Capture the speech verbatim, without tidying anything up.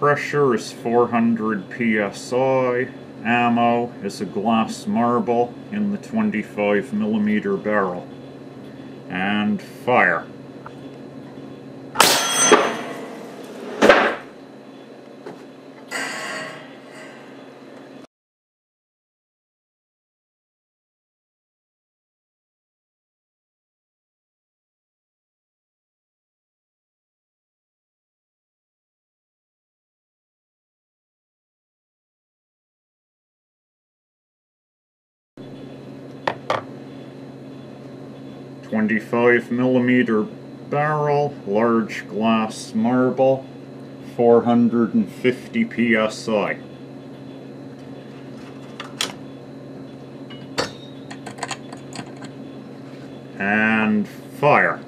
pressure is four hundred P S I. Ammo is a glass marble in the twenty-five millimeter barrel. And fire. twenty-five millimeter barrel, large glass marble, four hundred fifty P S I. And fire.